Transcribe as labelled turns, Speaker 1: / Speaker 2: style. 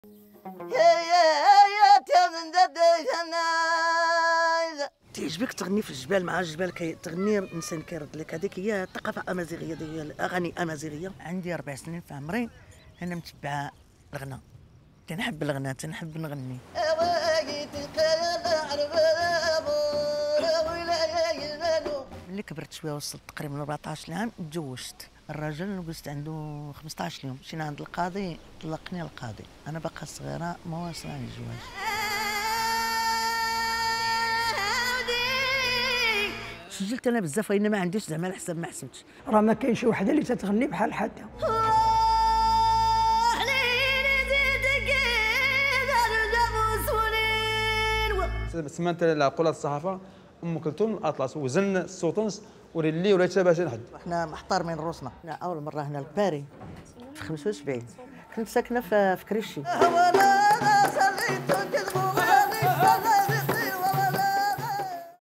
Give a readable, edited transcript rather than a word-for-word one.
Speaker 1: تعجبك تغني في الجبال مع الجبال تغني الانسان كيرد لك. هذيك هي الثقافه الامازيغيه، هي الاغاني الامازيغيه. عندي 4 سنين في عمري انا متبعه الغناء، تنحب الغناء تنحب نغني. ملي كبرت شويه وصلت تقريبا 14 عام تزوجت. الراجل جلست عنده 15 يوم، مشينا عند القاضي طلقني القاضي. انا باقا صغيره ما واصله للزواج. سجلت انا بزاف وإنما ما عنديش زعما الحساب ما حسبتش.
Speaker 2: راه ما كاينش وحده اللي تتغني بحال حدا.
Speaker 3: سمعت قولة الصحافه ام كلثوم الاطلس وزن السوطنس ولي ولا باش نحد.
Speaker 1: احنا محترمين روسنا. انا اول مره هنا لباري في 75 كنت ساكنه في كريشي.